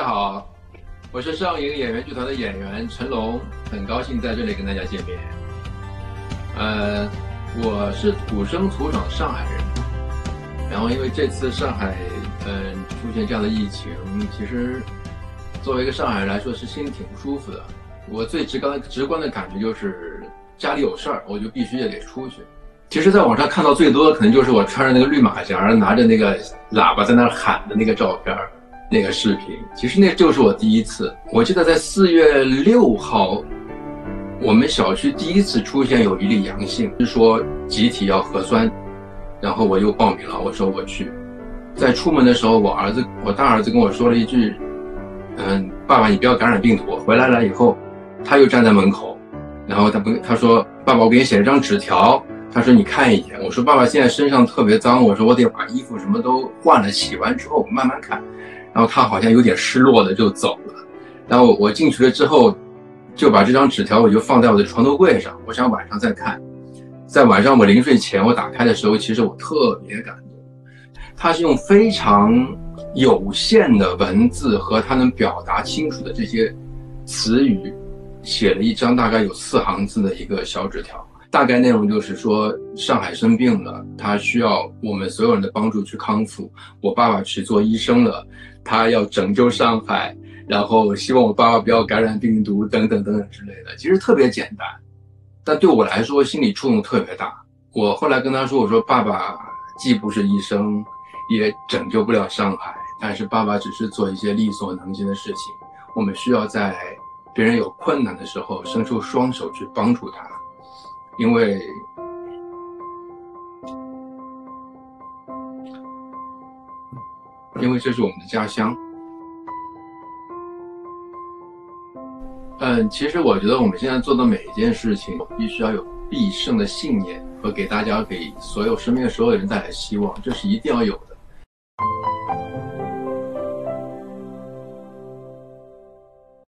家好，我是上影演员剧团的演员陈龙，很高兴在这里跟大家见面。我是土生土长的上海人，然后因为这次上海出现这样的疫情，其实作为一个上海人来说是心里挺不舒服的。我最直观的感觉就是家里有事儿，我就必须得出去。其实在网上看到最多的可能就是我穿着那个绿马甲，拿着那个喇叭在那儿喊的那个照片，那个视频。其实那就是我第一次。我记得在4月6号，我们小区第一次出现有一例阳性，是说集体要核酸，然后我又报名了，我说我去。在出门的时候，我大儿子跟我说了一句，爸爸你不要感染病毒。回来了以后，他又站在门口，然后他说爸爸我给你写了张纸条，他说你看一眼。我说爸爸现在身上特别脏，我说我得把衣服什么都换了，洗完之后我慢慢看。然后他好像有点失落的就走了。然后我进去了之后，就把这张纸条我就放在我的床头柜上，我想晚上再看。在晚上我临睡前我打开的时候，其实我特别感动。他是用非常有限的文字和他能表达清楚的这些词语，写了一张大概有4行字的一个小纸条。大概内容就是说，上海生病了，他需要我们所有人的帮助去康复。我爸爸去做医生了，他要拯救上海，然后希望我爸爸不要感染病毒等等等等之类的。其实特别简单，但对我来说心理触动特别大。我后来跟他说，我说爸爸既不是医生，也拯救不了上海，但是爸爸只是做一些力所能及的事情。我们需要在别人有困难的时候伸出双手去帮助他，因为这是我们的家乡。其实我觉得我们现在做的每一件事情必须要有必胜的信念和给所有身边的所有人带来希望，这是一定要有的。